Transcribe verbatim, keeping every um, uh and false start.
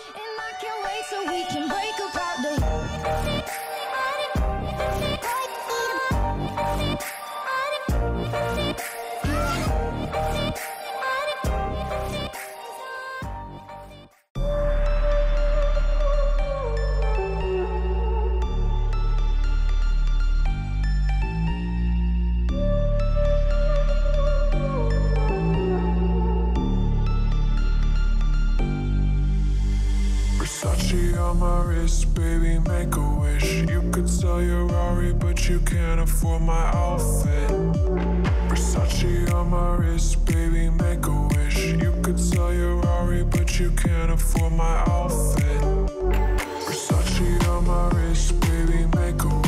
And I can't wait so we can break apart the Versace on my wrist, baby, make a wish. You could sell your Rari, but you can't afford my outfit. Versace on my wrist, baby, make a wish. You could sell your Rari, but you can't afford my outfit. Versace on my wrist, baby, make a wish.